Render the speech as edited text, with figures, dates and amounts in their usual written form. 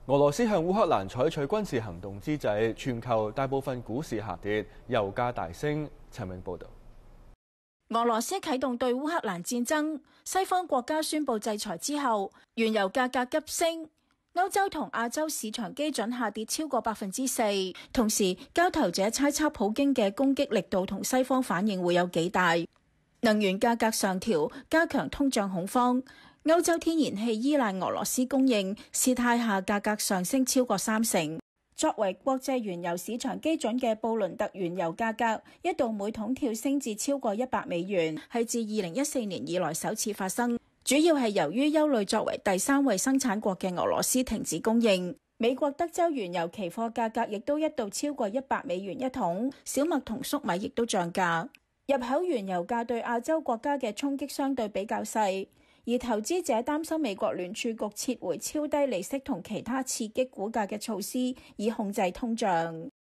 俄羅斯向烏克蘭採取軍事行動之際，全球大部分股市下跌，油價大升。陳永報導。 俄羅斯啟動對烏克蘭戰爭，西方國家宣布制裁之後，原油價格急升。歐洲同亞洲市場基準下跌超過4%，同時交投者猜測普京嘅攻擊力度同西方反應會有幾大。能源價格上調，加強通脹恐慌。歐洲天然氣依賴俄羅斯供應，事態下價格上升超過30%。作為國際原油市場基準嘅布倫特原油價格一度每桶跳升至超過$100，係自2014年以來首次發生。主要係由於憂慮作為第3位生產國嘅俄羅斯停止供應。美國德州原油期貨價格亦都一度超過$100一桶，小麥同粟米亦都漲價。入口原油價對亞洲國家嘅衝擊相對比較細，而投資者擔心美國聯儲局撤回超低利息同其他刺激股價嘅措施，以控制通脹。